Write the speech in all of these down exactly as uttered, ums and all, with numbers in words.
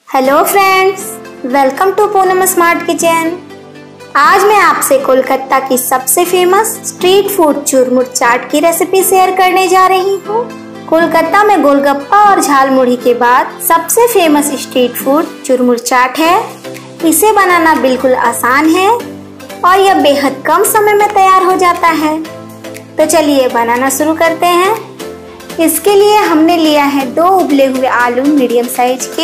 Hello friends, welcome to Poonam smart kitchen. आज मैं आपसे कोलकाता की सबसे famous street food churmur chaat की रेसिपी शेयर करने जा रही हूँ। कोलकाता में गोलगप्पा और झाल मुड़ी के बाद सबसे famous street food churmur chaat है। इसे बनाना बिल्कुल आसान है और यह बेहद कम समय में तैयार हो जाता है। तो चलिए बनाना शुरू करते हैं। इसके लिए हमने लिया है दो उबले हुए आलू मीडियम साइज के।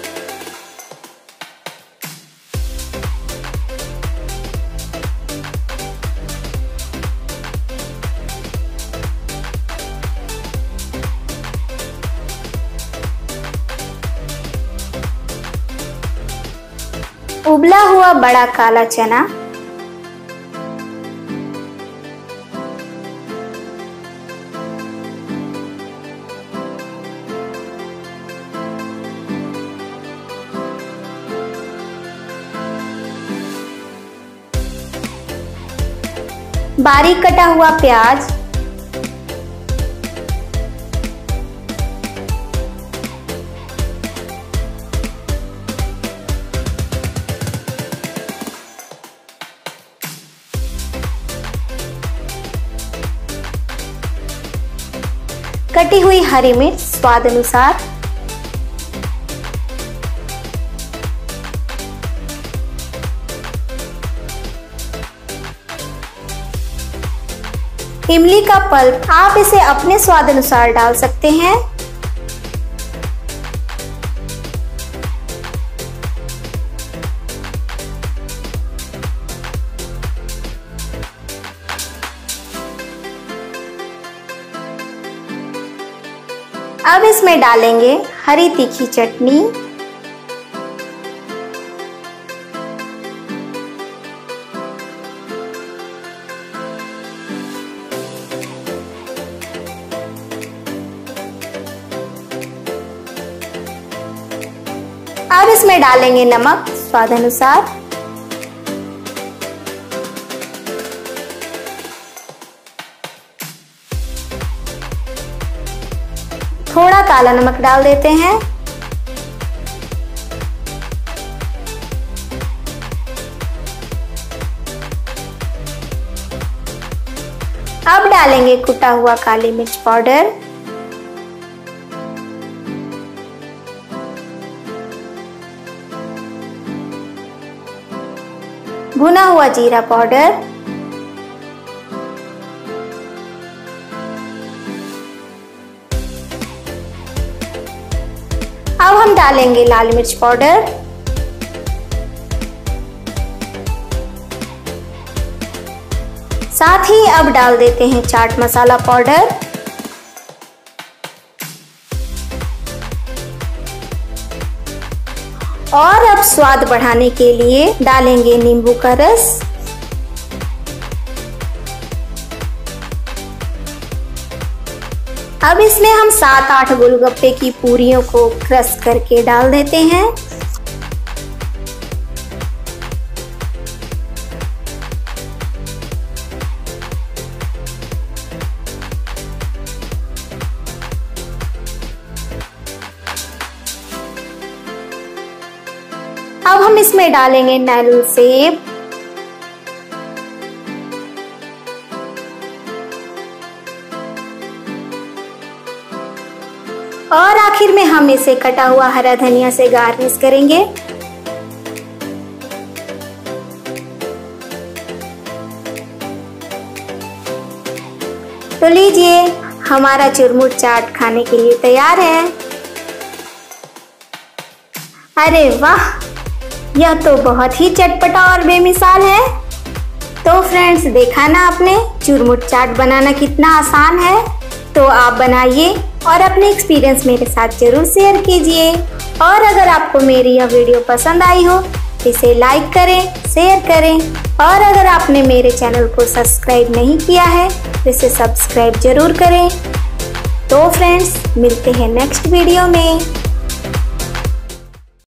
उबला हुआ बड़ा काला चना, बारीक कटा हुआ प्याज, कटी हुई हरी मिर्च स्वाद अनुसार, इमली का पल्प, आप इसे अपने स्वाद अनुसार डाल सकते हैं। अब इसमें डालेंगे हरी तीखी चटनी, अब इसमें डालेंगे नमक स्वाद अनुसार, थोड़ा काला नमक डाल देते हैं। अब डालेंगे कुटा हुआ काली मिर्च पाउडर, भुना हुआ जीरा पाउडर, अब हम डालेंगे लाल मिर्च पाउडर, साथ ही अब डाल देते हैं चाट मसाला पाउडर, और अब स्वाद बढ़ाने के लिए डालेंगे नींबू का रस। अब इसमें हम सात आठ गोलगप्पे की पूरियों को क्रश करके डाल देते हैं। अब हम इसमें डालेंगे नारियल सेब, और आखिर में हम इसे कटा हुआ हरा धनिया से गार्निश करेंगे। तो लीजिए, हमारा चुरमुर चाट खाने के लिए तैयार है। अरे वाह, यह तो बहुत ही चटपटा और बेमिसाल है। तो फ्रेंड्स, देखा ना आपने चुरमुर चाट बनाना कितना आसान है। तो आप बनाइए और अपने एक्सपीरियंस मेरे साथ जरूर शेयर कीजिए। और अगर आपको मेरी यह वीडियो पसंद आई हो तो इसे लाइक करें, शेयर करें, और अगर आपने मेरे चैनल को सब्सक्राइब नहीं किया है तो इसे सब्सक्राइब जरूर करें। तो फ्रेंड्स, मिलते हैं नेक्स्ट वीडियो में।